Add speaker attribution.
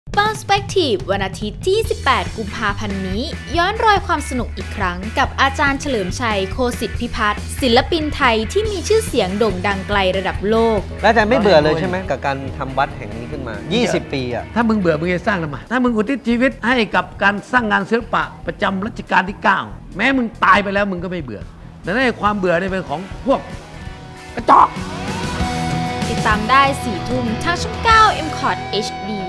Speaker 1: Perspective วันอาทิตย์ที่ 18 กุมภาพันธ์นี้ย้อนรอยความสนุกอีกครั้งกับอาจารย์เฉลิมชัยโคสิทธิพิพัฒน์ศิลปินไทยที่มีชื่อเสียงโด่งดังไกลระดับโลก
Speaker 2: และอาจารย์ไม่เบื่อเลยใช่ไหมกับการทำวัดแห่งนี้ขึ้นมา20 ปีอะ
Speaker 3: ถ้ามึงเบื่อมึงจะสร้างทำไมถ้ามึงอุทิศชีวิตให้กับการสร้างงานศิลปะประจำรัชกาลที่ 9แม้มึงตายไปแล้วมึงก็ไม่เบื่อแต่ในความเบื่อเนี่ยเป็นของพวกกระจอก
Speaker 1: ติดตามได้ 4 ทุ่มทางช่อง 9 MCOT HD